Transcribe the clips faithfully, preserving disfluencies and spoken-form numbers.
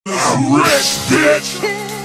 I'm rich, bitch.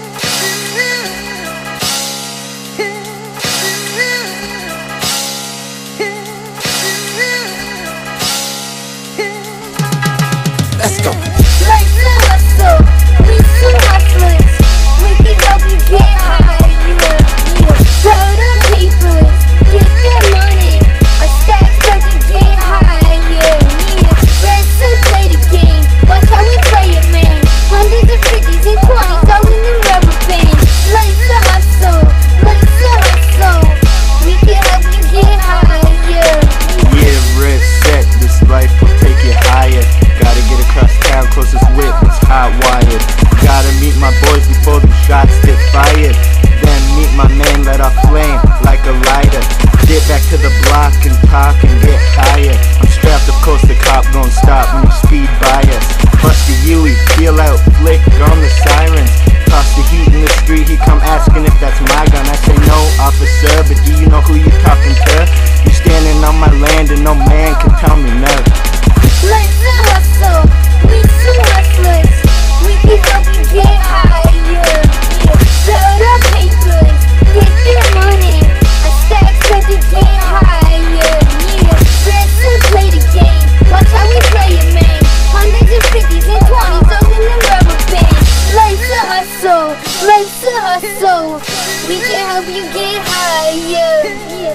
Let's go. Let's hustle. We some hustlers. We can help you get higher. Yeah. Throw the papers. Get that money. Our stacks start to get higher. Yeah. Let's play the game. Watch how we play it, man. Hundreds of fifties and twenties all in the rubber band. Let's hustle. Let's hustle. We can help you get higher. Yeah. Yeah, red set. This life will take you higher. Gotta get across town, closest whip is hot wired. Gotta meet my boys before the shots get fired. Then meet my man, let off flame like a lighter. Get back to the block and talk and get higher. I'm strapped, of course the cop gon' stop when you speed by us. Bust the Huey, feel out, flick on the sirens. Toss the heat in the street, he come asking if that's my gun. I say no, officer, but do you know who you talking to? You standing on my land and no man can tell me nothing. Let's hustle, we some hustlers. We can help you get higher. Yeah. Throw the papers, get that money. Our stacks start to get higher. Yeah. Let's play the game. Watch how we play it, man. Hundreds and fifties and twenties all in the rubber band. Let's hustle, let's hustle. We can help you get higher. Yeah.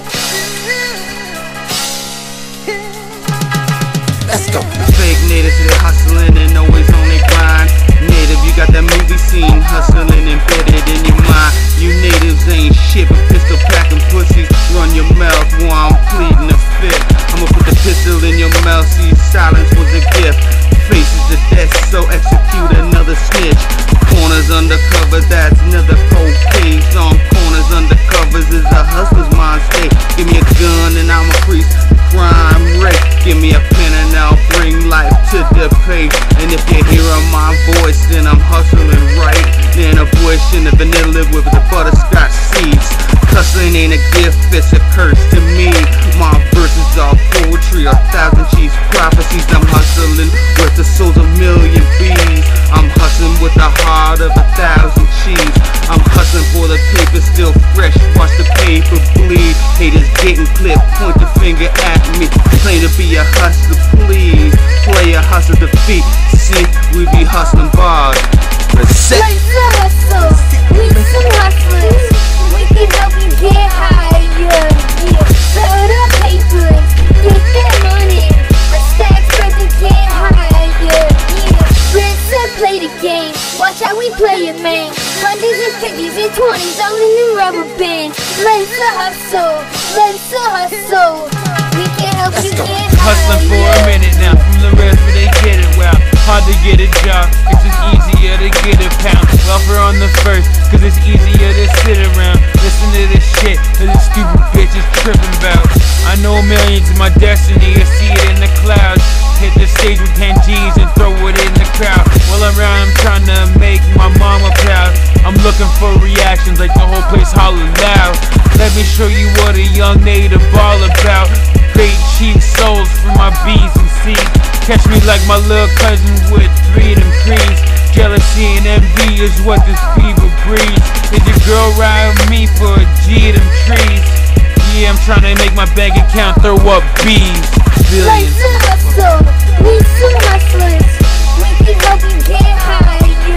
Let's go. Fake natives, they hustling and always on their grind. Native, you got that movie scene hustling embedded in your mind. You natives ain't shit but pistol packing pussies. Run your mouth while I'm pleading the fifth. I'ma put the pistol in your mouth, see silence was a gift. Faces of death, so execute another snitch. Corners undercover, that's another cold case. On corners undercovers is a hustler's mind state. Give me a gun and I'm a priest. Crime rate. Give me a pen and I'll bring life to the page. And if you hear my voice, then I'm hustling right. Then a bush in the vanilla with the butterscotch seeds. Hustling ain't a gift, it's a curse to me. My verses are poetry, a thousand cheese prophecies. I'm hustling with the souls of million bees. I'm hustling with the heart of a thousand cheese. I'm hustling for the paper, still fresh, watch the paper bleed. Haters getting clipped, point the finger at me. Claim to be a hustler, please. Play a hustle defeat. See, we be hustling bars. Reset. Let's hustle, we some hustlers. We can help you get higher. Yeah. Throw the papers, get that money. Our stacks start to get higher. Yeah. Let's play the game. Watch how we play it, man. Hundreds and fifties and twenties all in the rubber band. Let's hustle, let's hustle. We can help Let's you go. get higher. Hustling for a minute now, from the rest where they get it well. Hard to get a job, it's just easier to get a pound. Welfare on the first, cause it's easier to sit around. Listen to this shit that this stupid bitch is tripping about. I know millions of my destiny, I see it in the clouds. Hit the stage with ten G's and throw it in the crowd. While I'm around, I'm trying to make my mama proud. I'm looking for reactions like the whole place holler loud. Let me show you what a young native all about. Great cheap souls for my B's and C's. Catch me like my little cousin with three of them creams. Jealousy and envy is what this fever breeds. Did your girl ride with me for a G of them trees? Yeah, I'm trying to make my bank account throw up B's. Billions. Let's hustle, we some hustlers. We can help you get higher.